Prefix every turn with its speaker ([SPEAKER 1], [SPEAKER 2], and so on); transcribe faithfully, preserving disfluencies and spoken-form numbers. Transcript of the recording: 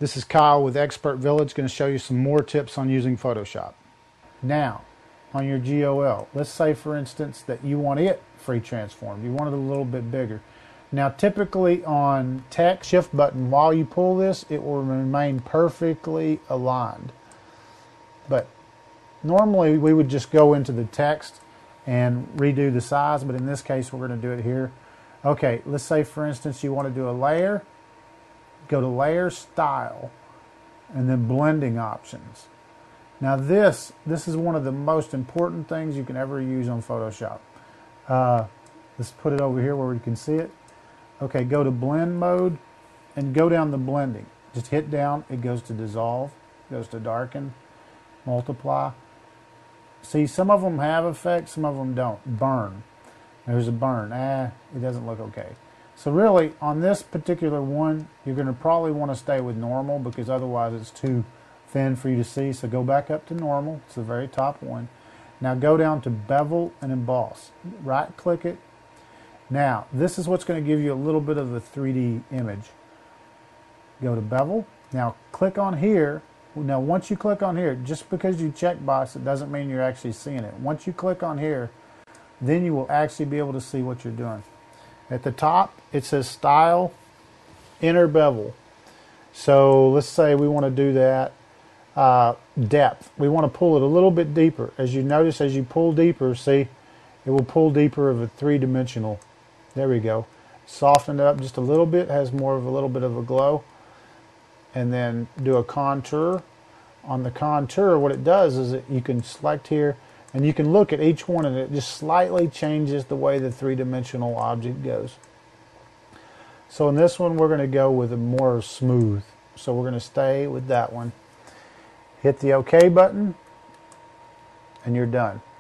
[SPEAKER 1] This is Kyle with Expert Village, going to show you some more tips on using Photoshop. Now, on your G O L, let's say for instance that you want it free transformed. You want it a little bit bigger. Now typically on text, shift button, while you pull this, it will remain perfectly aligned. But normally we would just go into the text and redo the size, but in this case we're going to do it here. Okay, let's say for instance you want to do a layer. Go to Layer Style and then Blending Options. Now this, this is one of the most important things you can ever use on Photoshop. Uh, let's put it over here where we can see it. Okay, go to Blend Mode and go down to Blending. Just hit down, it goes to Dissolve, goes to Darken, Multiply. See, some of them have effects, some of them don't. Burn. There's a burn. Ah, it doesn't look okay. So really, on this particular one, you're going to probably want to stay with normal because otherwise it's too thin for you to see. So go back up to normal. It's the very top one. Now go down to Bevel and Emboss. Right click it. Now, this is what's going to give you a little bit of a three D image. Go to Bevel. Now click on here. Now once you click on here, just because you check box, it doesn't mean you're actually seeing it. Once you click on here, then you will actually be able to see what you're doing. At the top, it says Style, Inner Bevel. So let's say we want to do that. Uh, depth. We want to pull it a little bit deeper. As you notice, as you pull deeper, see, it will pull deeper of a three-dimensional. There we go. Soften it up just a little bit, has more of a little bit of a glow. And then do a contour. On the contour, what it does is that you can select here, and you can look at each one, and it just slightly changes the way the three-dimensional object goes. So in this one, we're going to go with a more smooth. So we're going to stay with that one. Hit the OK button, and you're done.